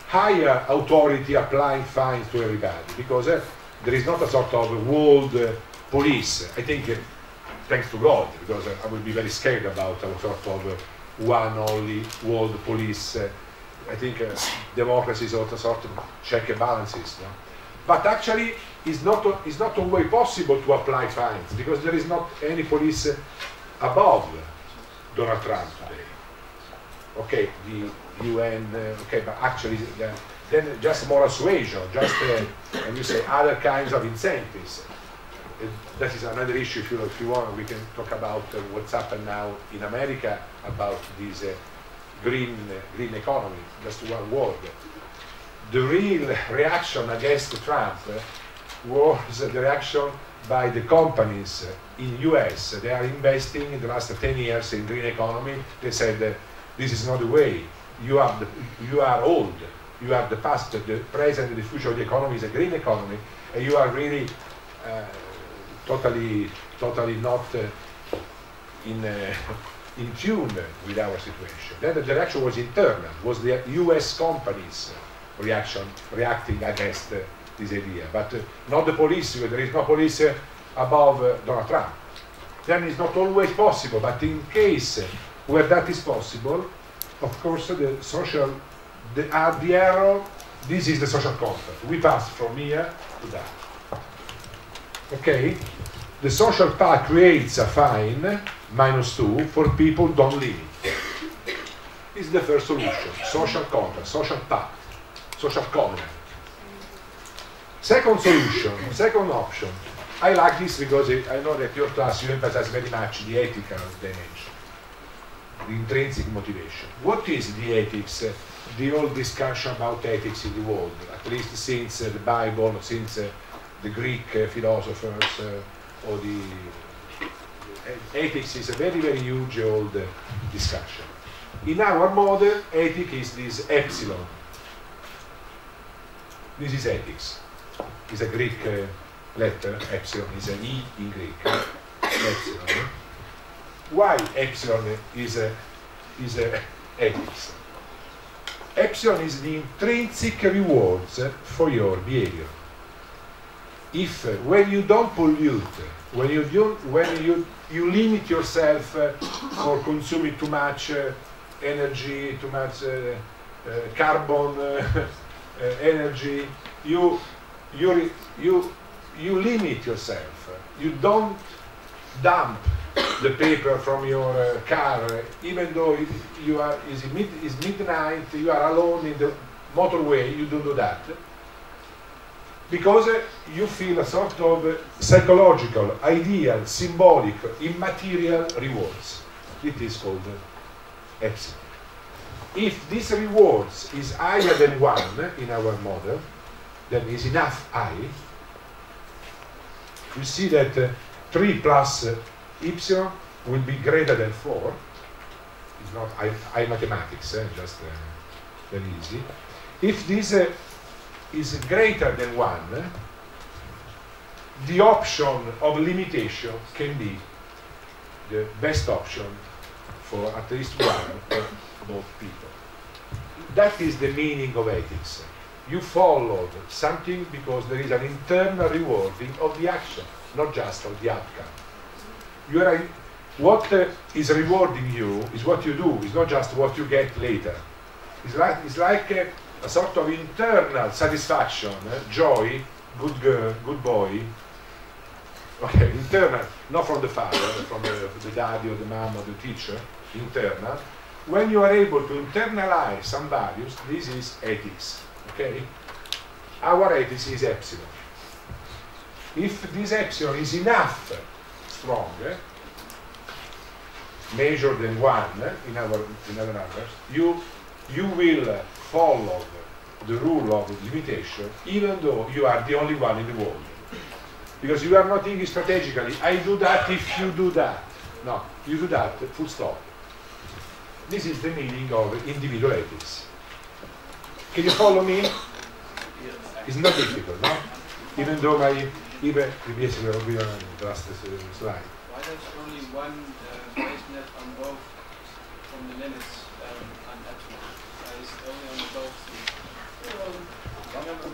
higher authority applying fines to everybody, because there is not a sort of world police. I think, thanks to God, because I would be very scared about a sort of one only world police. I think democracy is also sort of check and balances. No? But actually, it's not always possible to apply fines, because there is not any police above Donald Trump today. Okay, the UN, okay, but actually then just moral suasion, just and you say other kinds of incentives. That is another issue. If you want, we can talk about what's happened now in America about this green economy. Just one word. The real reaction against Trump was the reaction by the companies in US. They are investing in the last 10 years in green economy. They said, this is not the way. You are old. You are the past, the present, the future of the economy is a green economy, and you are really totally not in tune with our situation. Then the reaction was internal, was the US companies reacting against this idea, but not the police. There is no police above Donald Trump. Then it's not always possible, but in case where that is possible, of course, the error, this is the social contract. We pass from here to that. Okay? The social pact creates a fine, -2, for people who don't limit. This is the first solution. Social contract, social pact, social covenant. Second solution, second option. I like this because I know that your class, you emphasize very much the ethical dimension, the intrinsic motivation. What is the ethics? The old discussion about ethics in the world, at least since the Bible, since the Greek philosophers, or the ethics is a very, very huge old discussion. In our model, ethics is this epsilon. This is ethics. It's a Greek letter, epsilon is an E in Greek. Epsilon. Why epsilon is ethics? Epsilon is the intrinsic rewards for your behavior. If when you don't pollute, when you limit yourself for consuming too much energy, too much carbon energy, you limit yourself. You don't dump the paper from your car, even though it's midnight, you are alone in the motorway. You don't do that. Because you feel a sort of psychological, ideal, symbolic, immaterial rewards. It is called epsilon. If this rewards is higher than 1 in our model, then is enough I. You see that 3 plus epsilon will be greater than 4. It's not I mathematics, just very easy. If this is greater than 1, the option of limitation can be the best option for at least one of both people. That is the meaning of ethics. You followed something because there is an internal rewarding of the action, not just of the outcome. What is rewarding you is what you do, it's not just what you get later. It's like a sort of internal satisfaction, joy, good girl, good boy. Okay, internal, not from the father, from the daddy or the mom or the teacher, internal. When you are able to internalize some values, this is ethics, okay? Our ethics is epsilon. If this epsilon is enough strong, measured than 1 in our numbers, you will follow the rule of limitation, even though you are the only one in the world. Because you are not thinking strategically, I do that if you do that. No, you do that, full stop. This is the meaning of individual ethics. Can you follow me? It's not difficult, no? Even though even basically will be on the last slide. Why there's only one base net on both from the limits on epsilon? It's only on the both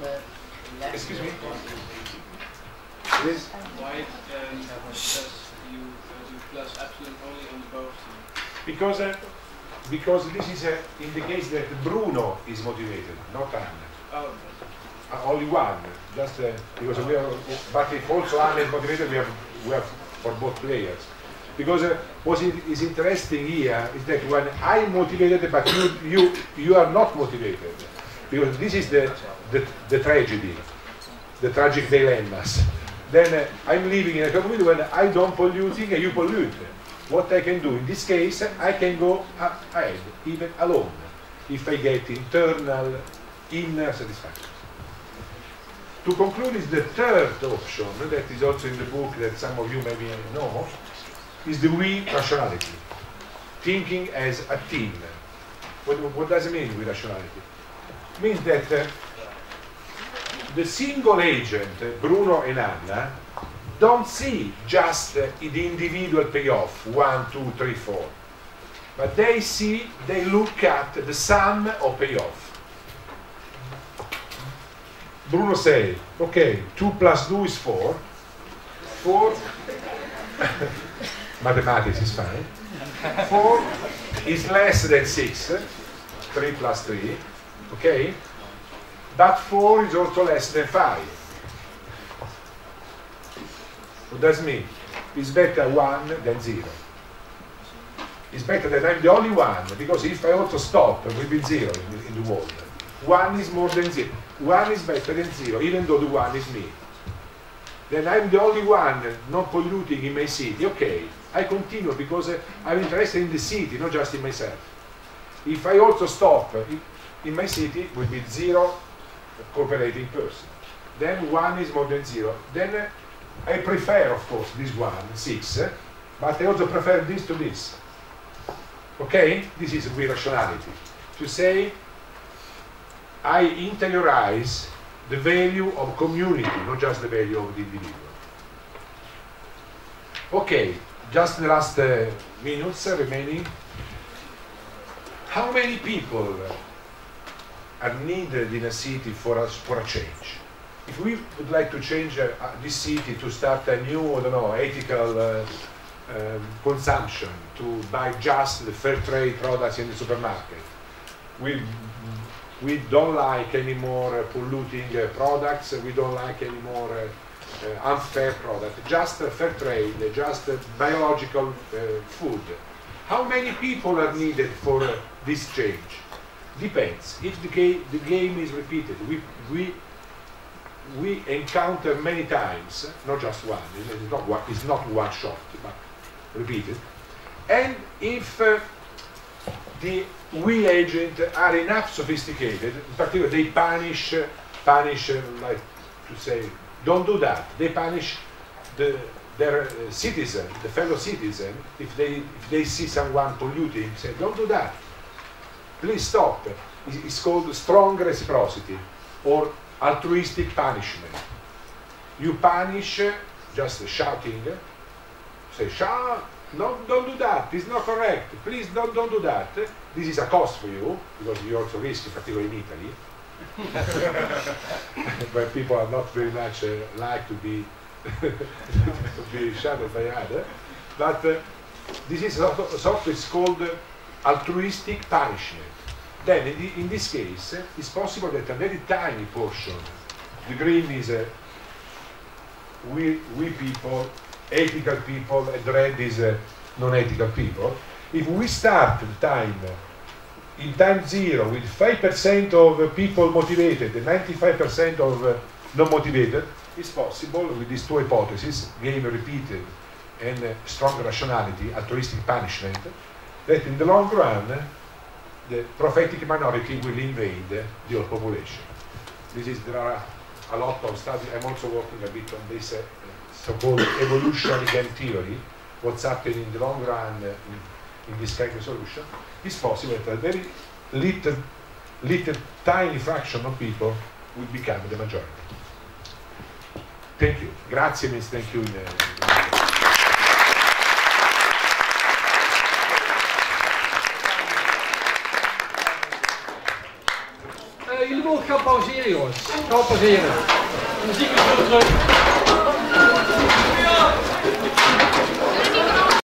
the left. Excuse me? This? Why does you do plus absolute only on both teams? Because this is indicates that Bruno is motivated, not Anna. Oh, Only one, just because we are. But if also Anna is motivated, we have for both players. Because what is interesting here is that when I'm motivated, but you are not motivated, because this is the tragedy, the tragic dilemmas. Then I'm living in a community when I don't polluting and you pollute. What I can do in this case, I can go ahead, even alone, if I get internal, inner satisfaction. To conclude, is the third option that is also in the book that some of you maybe know, is the we rationality, thinking as a team. What does it mean with rationality? It means that the single agent, Bruno and Anna, don't see just the individual payoff, 1, 2, 3, 4. But they look at the sum of payoff. Bruno say, okay, 2 plus 2 is 4. 4, mathematics is fine. 4 is less than 6, 3 plus 3, okay? But 4 is also less than 5. What does it mean? It's better 1 than 0. It's better that I'm the only one, because if I also stop, it will be 0 in the world. 1 is more than 0. 1 is better than 0, even though the 1 is me. Then I'm the only one not polluting in my city. Okay, I continue because I'm interested in the city, not just in myself. If I also stop in my city, it will be 0 cooperating person. Then 1 is more than 0. Then I prefer, of course, this one, 6, but I also prefer this to this. Okay? This is with rationality. To say, I interiorize the value of community, not just the value of the individual. Okay, just the last minutes remaining. How many people are needed in a city for a change? If we would like to change this city to start a new, I don't know, ethical consumption, to buy just the fair trade products in the supermarket, we don't like any more polluting products, we don't like any more unfair products, just fair trade, just biological food. How many people are needed for this change? Depends. If the game is repeated, we encounter many times, not just one, it's not one shot, but repeated. And if the we agents are enough sophisticated, in particular they punish like to say, don't do that. They punish their citizen, the fellow citizen, if they see someone polluting, say, don't do that. Please stop. It's called strong reciprocity or altruistic punishment. You punish just shouting, say, shout, no, don't do that, it's not correct, please don't do that. This is a cost for you, because you also risk, particularly in Italy, where people are not very much like to be shouted by others. But this is sort it's called altruistic punishment. Then, in this case, it's possible that a very tiny portion, the green is we people, ethical people, and red is non-ethical people. If we start the time in time 0 with 5% of people motivated and 95% of non-motivated, it's possible with these two hypotheses, game repeated and strong rationality, altruistic punishment, that in the long run the prophetic minority will invade the whole population. There are a lot of studies. I'm also working a bit on this so-called evolutionary game theory, what's happening in the long run in this kind of solution. It's possible that a very little tiny fraction of people will become the majority. Thank you. Grazie means thank you. Il boel gaan pauzeren, jongens. Gaan we pauzeren. De muziek is zo terug.